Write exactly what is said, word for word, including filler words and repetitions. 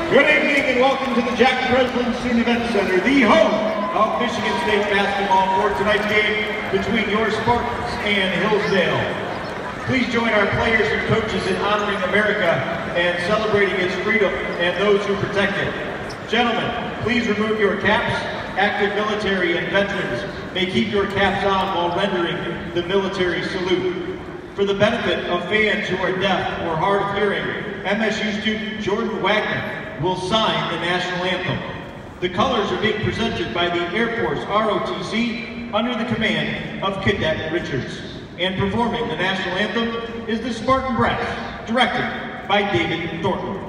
Good evening and welcome to the Jack Breslin Student Event Center, the home of Michigan State basketball for tonight's game between your Spartans and Hillsdale. Please join our players and coaches in honoring America and celebrating its freedom and those who protect it. Gentlemen, please remove your caps. Active military and veterans may keep your caps on while rendering the military salute. For the benefit of fans who are deaf or hard of hearing, M S U student Jordan Wagner will sign the national anthem. The colors are being presented by the Air Force R O T C under the command of Cadet Richards. And performing the national anthem is the Spartan Brass, directed by David Thornton.